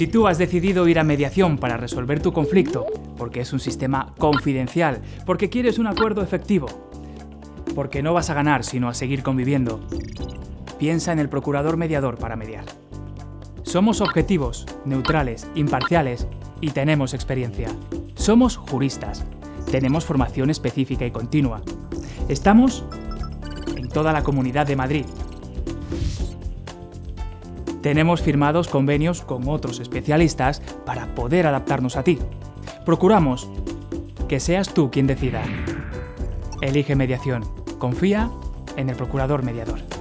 Si tú has decidido ir a mediación para resolver tu conflicto, porque es un sistema confidencial, porque quieres un acuerdo efectivo, porque no vas a ganar sino a seguir conviviendo, piensa en el procurador mediador para mediar. Somos objetivos, neutrales, imparciales y tenemos experiencia. Somos juristas. Tenemos formación específica y continua. Estamos en toda la Comunidad de Madrid. Tenemos firmados convenios con otros especialistas para poder adaptarnos a ti. Procuramos que seas tú quien decida. Elige mediación. Confía en el procurador mediador.